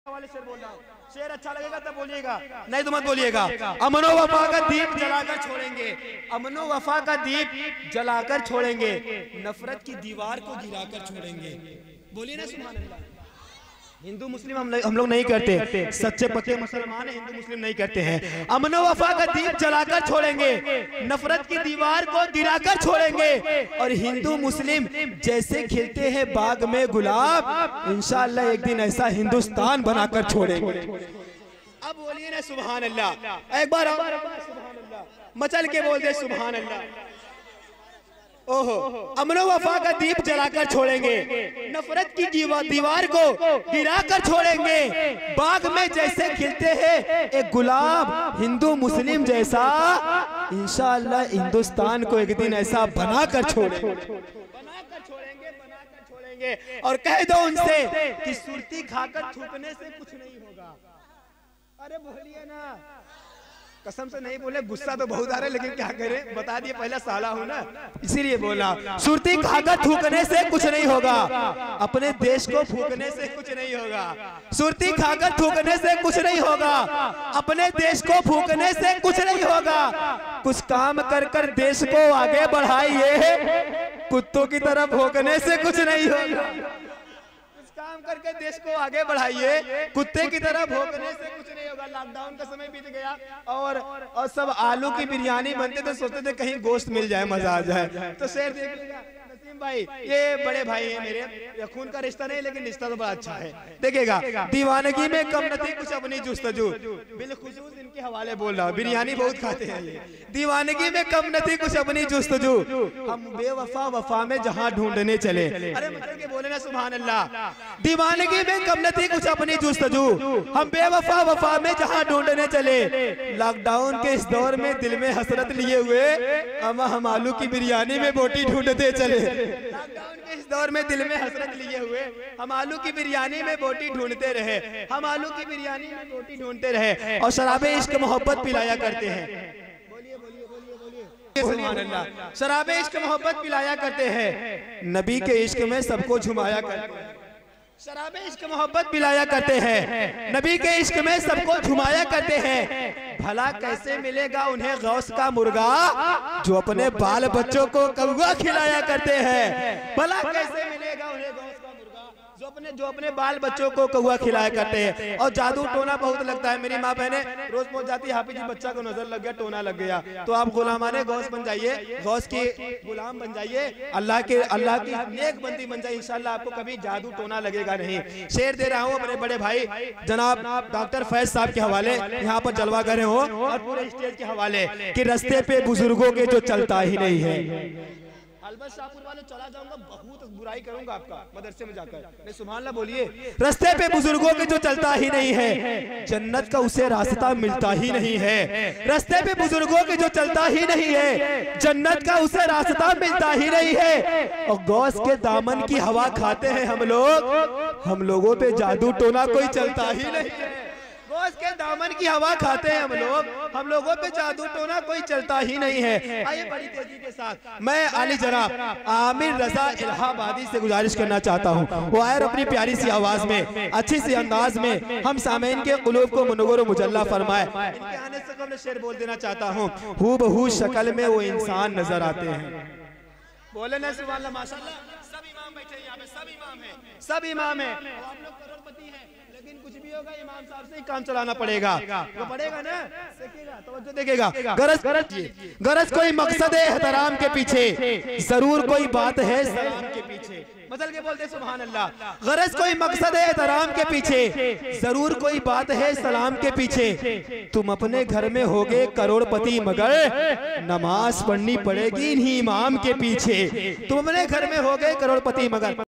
वाले शेर बोल रहा हूँ। शेर अच्छा लगेगा तब बोलिएगा, नहीं तो मत बोलिएगा। अमनो वफा का दीप जलाकर छोड़ेंगे, अमनो वफा का दीप जलाकर छोड़ेंगे, नफरत की दीवार को गिराकर छोड़ेंगे। बोलिए ना सुभान अल्लाह। हिंदू मुस्लिम हम लोग नहीं करते, सच्चे पक्के मुसलमान है, हिंदू मुस्लिम नहीं करते हैं। अमनो वफा का दीप जलाकर छोड़ेंगे, नफरत की दीवार को गिराकर छोड़ेंगे, और हिंदू मुस्लिम जैसे खिलते हैं बाग में गुलाब, इंशाअल्लाह एक दिन ऐसा हिंदुस्तान बनाकर छोड़ेंगे। अब बोलिए ना सुभान अल्लाह, एक बार सुभान अल्लाह, मचल के बोल दे सुभान अल्लाह। ओहो, अमनो वफा का दीप जलाकर छोड़ेंगे, नफरत की दीवार को गिराकर छोड़ेंगे, बाग में जैसे खिलते हैं एक गुलाब, हिंदू मुस्लिम जैसा इंशाअल्लाह हिंदुस्तान को एक दिन ऐसा बनाकर छोड़ेंगे, बनाकर छोड़ेंगे। और कह दो उनसे कि सुरती खाकर थूकने से कुछ नहीं होगा। अरे बोलिए ना, कसम से नहीं बोले, गुस्सा तो बहुत आ रहा है, लेकिन क्या करें, बता दिए पहला साला हूं ना, इसीलिए बोला। सुरती खाकर थूकने से कुछ नहीं होगा, अपने देश को फूकने से कुछ नहीं होगा। सुरती खाकर थूकने से कुछ नहीं होगा, अपने देश को फूकने से कुछ नहीं होगा। कुछ काम कर कर देश को आगे बढ़ाइए, कुत्तों की तरह भौंकने से कुछ नहीं होगा। काम करके देश को आगे बढ़ाइए, कुत्ते की तरह भौंकने से कुछ नहीं होगा। लॉकडाउन का समय बीत गया और सब आलू की बिरयानी बनते थे, सोचते थे कहीं गोश्त मिल जाए, मजा आ जाए। तो शेर देख लीजिएगा, नसीम भाई ये बड़े भाई हैं मेरे, खून का रिश्ता नहीं लेकिन रिश्ता तो बड़ा अच्छा है। देखिएगा, दीवानगी में कम न थी कुछ अपनी जुस्तजू, बिलखुसूस इनके हवाले बोल रहा हूँ, बिरयानी बहुत खाते हैं ये। दीवानगी में कम न थी कुछ अपनी जुस्तजू, हम बेवफा वफा में जहाँ ढूंढने चले। अरे मतलब के बोले ना सुभान अल्लाह। दीवानगी में कम न थी कुछ अपनी जुस्तजू, हम बेवफा वफा में जहाँ ढूंढने चले। लॉकडाउन के इस दौर में दिल में हसरत लिए हुए, हम आलू की बिरयानी में बोटी ढूंढते चले। लॉकडाउन के इस दौर में दिल में हसरत लिए हुए, हम आलू की बिरयानी में बोटी ढूंढते रहे, हम आलू की बिरयानी में बोटी ढूंढते रहे, और शराबे इश्क मोहब्बत पिलाया करते हैं। बोलिए बोलिए बोलिए बोलिए सुभान अल्लाह। शराबे इश्क मोहब्बत पिलाया करते हैं, नबी के इश्क में सबको झुमाया करते हैं। शराबे इश्क मोहब्बत पिलाया करते हैं, नबी के इश्क में सबको झुमाया करते हैं। भला कैसे मिलेगा उन्हें गौस का मुर्गा, जो अपने बाल बच्चों को कौवा खिलाया करते हैं। भला कैसे मिलेगा उन्हें गौस का मुर्गा, जो अपने बाल बच्चों को कौवा खिलाया करते हैं। और जादू टोना बहुत लगता है, मेरी माँ बहने रोज पहुंच जाती है, हाफिज जी बच्चा को नजर लग गया, टोना लग गया, तो आप गुलामाने गौस बन जाइए, गौस के गुलाम बन जाइए, अल्लाह की नेक बंदी बन जाइए, इंशाल्लाह आपको कभी जादू टोना लगेगा नहीं। शेर दे रहा हूँ अपने बड़े भाई जनाब डॉक्टर फैज साहब के हवाले, यहाँ पर जलवा करे हो, और पूरे स्टेज के हवाले कि रास्ते पे बुजुर्गों के जो चलता ही नहीं है। अलबत शाहपुर वाले चला जाऊंगा, बहुत बुराई करूंगा आपका मदरसे में जाकर, नहीं सुभान अल्लाह बोलिए। रास्ते पे बुजुर्गों के जो चलता ही नहीं है, जन्नत का उसे रास्ता मिलता ही नहीं है। रास्ते पे बुजुर्गों के जो चलता ही नहीं है, जन्नत का उसे रास्ता मिलता ही नहीं है। और गौस के दामन की हवा खाते हैं हम लोग, हम लोगों पे जादू टोना कोई चलता ही नहीं है। गौस के दामन की हवा खाते हैं हम लोगों पे जादू टोना कोई चलता ही नहीं है। आइए बड़ी तेजी के साथ मैं आली जनाब आमिर रजा इलाहाबादी से गुजारिश करना चाहता हूँ, वो आए अपनी प्यारी सी आवाज में, अच्छी सी अंदाज में हम सामईन के कुलूब को मुनव्वर मुजल्ला फरमाए। इनके आने से कबल शेर बोल देना चाहता हूँ, हूबहू शक्ल में वो इंसान नजर आते हैं। बोले ना सुभान अल्लाह, माशाअल्लाह। सब इमाम बैठे हैं यहाँ पे, सब इमाम है, सब इमाम है। आप लोग करोड़पति हैं, लेकिन कुछ भी होगा इमाम साहब से ही काम चलाना पड़ेगा, वो पड़ेगा ना, देखिएगा, तवज्जो देखिएगा। गरज कोई मकसद है एहतराम के पीछे, जरूर कोई बात है सलाम के पीछे। मसल के बोलते सुभान अल्लाह। गरज कोई मकसद है एहतराम के पीछे, जरूर कोई बात है सलाम के पीछे। तुम अपने घर में होगे करोड़पति, मगर नमाज पढ़नी पड़ेगी इन्हीं इमाम के पीछे। तुम अपने घर में होगे करोड़पति, मगर